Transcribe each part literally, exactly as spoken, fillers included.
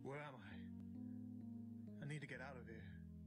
Where am I? I need to get out of here.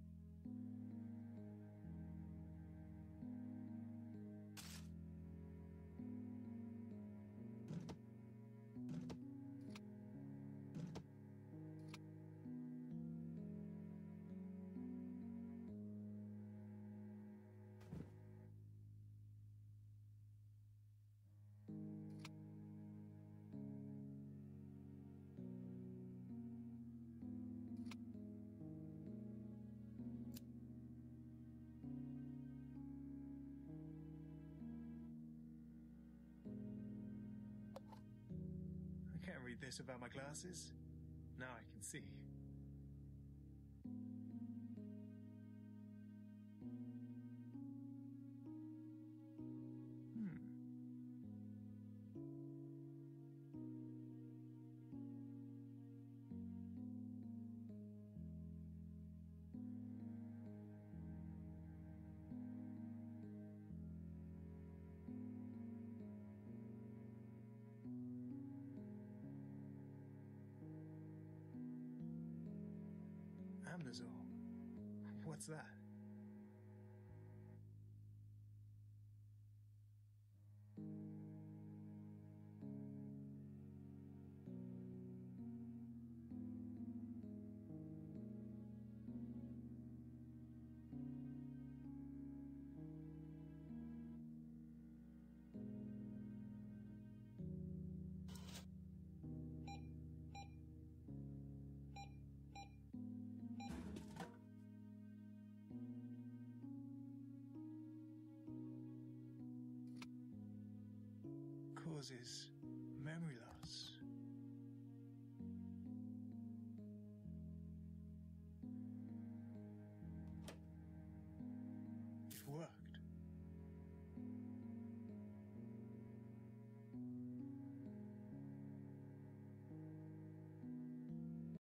I can't read this without my glasses. Now I can see. Hmm. Amnazol. What's that? Causes memory loss. It worked.